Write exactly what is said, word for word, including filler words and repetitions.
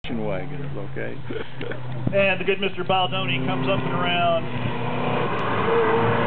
wagons, okay? And the good Mister Baldoni comes up and around.